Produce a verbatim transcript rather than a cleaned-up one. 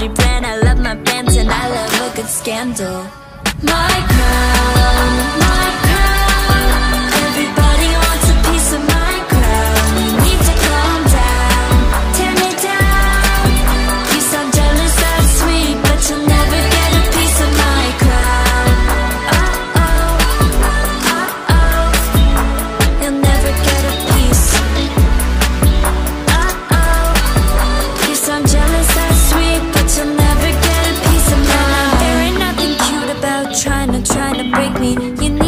luxury brand. I love my bands and I love a good scandal. My crown, my crown. Everybody wants a piece of my crown. You need to calm down, tear me down. You sound jealous, that's sweet, but you'll never get a piece of my crown. Oh oh, oh oh, you'll never get a piece. Oh oh, you sound jealous, that's sweet, but you'll never get a piece of mine. There ain't nothing cute about trying to, trying to break me. You know